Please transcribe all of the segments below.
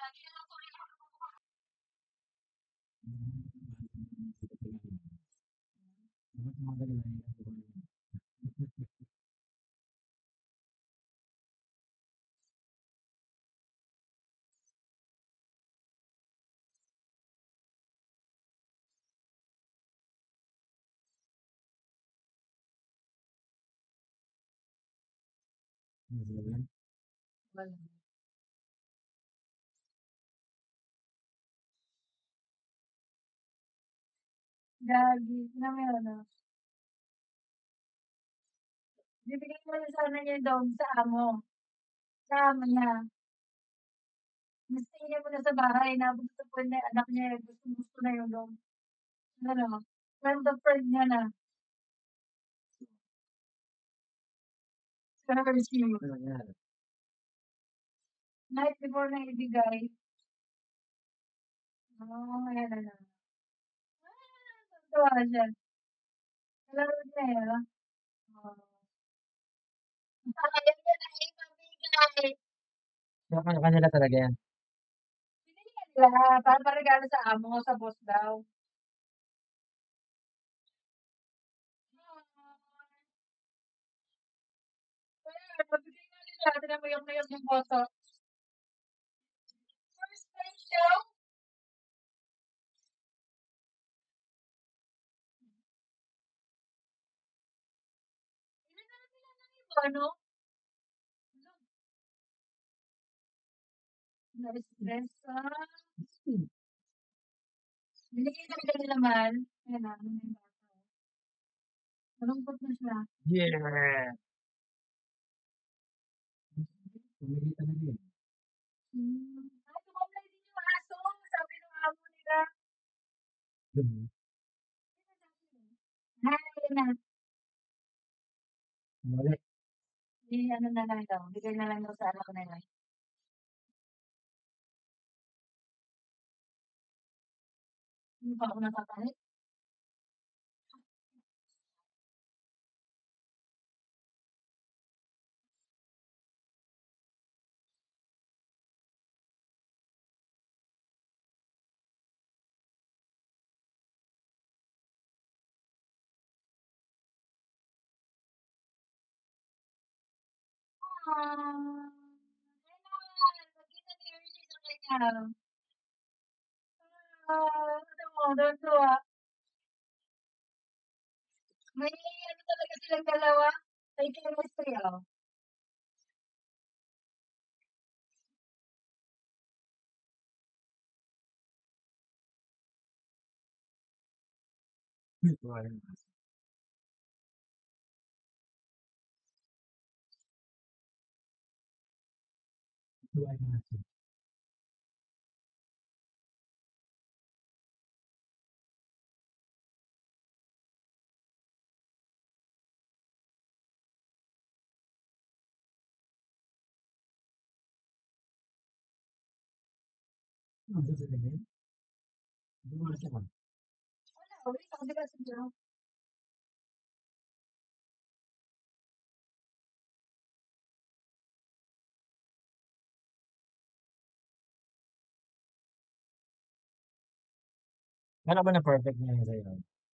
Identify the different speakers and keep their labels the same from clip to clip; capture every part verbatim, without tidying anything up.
Speaker 1: Wala. Gagi, alam mo yun, 'no? Bibigay mo na sana niya yung dog sa amo, sa amo niya. Mas tingin mo na sa bahay, inaabot sa point na anak niya, gustong-gusto na yung dog. Ano, friend of friend niya na. Sa rescue. Night before na ibigay. Oh, ayan na lang. Ah, natuwa siya. Kalaro niya eh, ah. Oo. Ayaw niya na ipamigay.
Speaker 2: Sa kan kanila talaga yan.
Speaker 1: Binigyan nila para paregalo sa amo, sa boss daw. Kaya pagbigay nga nila, tignan mo yung yung boso. First time daw. Inanap nila ng iba, no? Ano, na-stress, ah. Binigay talaga nila mahal. Ayan na, ano na yung bata. Malungkot na siya.
Speaker 2: Yeah. Pumili talaga yun.
Speaker 1: Hmm. Ay, tumambay din yung aso, sabi ng amo nila.
Speaker 2: Mhm.
Speaker 1: Ay, yun na.
Speaker 2: Mali.
Speaker 1: I ano na lang daw, bigay na lang daw sa anak nila. Hindi pa ako nakakalit. Ah, kailangan magkita ni Hershey sa kanya. Ah, ano mo, tuwang-tuwa. May ano talaga silang dalawa, may chemistry, oh.
Speaker 2: Wala. Wala na natin. Ano sa talaga yun? Dumaan siya ka.
Speaker 1: Wala, uwi sa kabila sa Diyo.
Speaker 2: Ano ba na perfect niya yun sa'yo?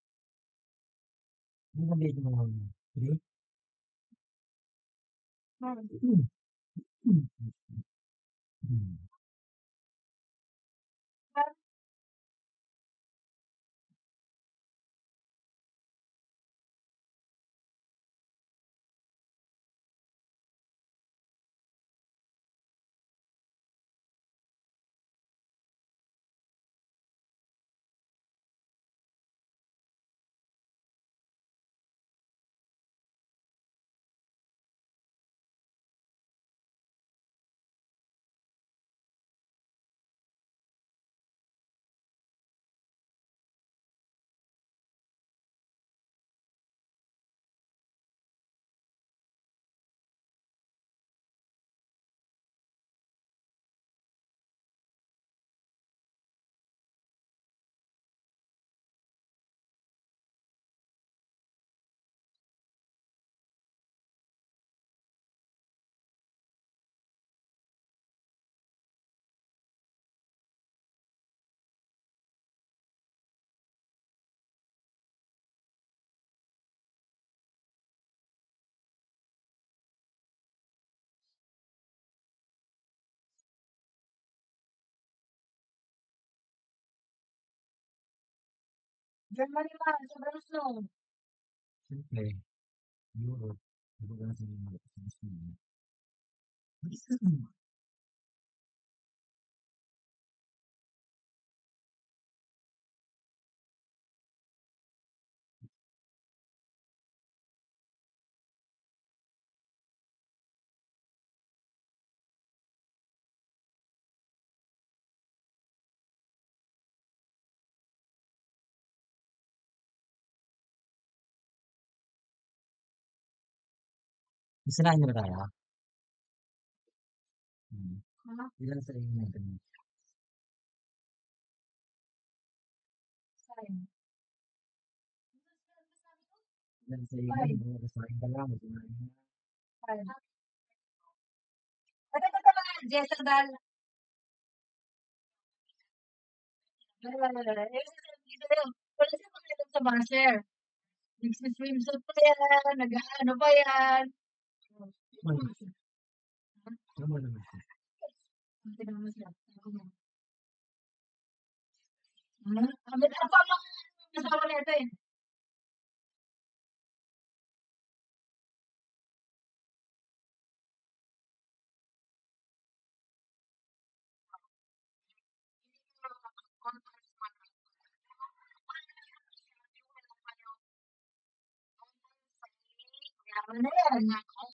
Speaker 2: Ano ba date mo lang? Three?
Speaker 1: Hmm.
Speaker 2: Hmm. Hmm. Hmm.
Speaker 1: Germany man, sobrang snow.
Speaker 2: Siyempre, Europe, lugar na sa mga Pilipino. Isalain niyo ba tayo? Hmm.
Speaker 1: Ano?
Speaker 2: Ilan sa inyo natin?
Speaker 1: Saan?
Speaker 2: Ilan sa inyo?
Speaker 1: Five.
Speaker 2: Mga kasahin ka lang. Kumain na.
Speaker 1: Five. Ano ba ito mga Jezebel? Wala siya pagkakit sa mga share. Nagsiswimsuit pa yan, nag-ano pa yan.
Speaker 2: Tama naman siya. Tama naman siya.
Speaker 1: Ang tinanong mo siya. Sabi niya, "Hmm, sabi ko, "Apa mga kasama nito eh." Yaman na yan.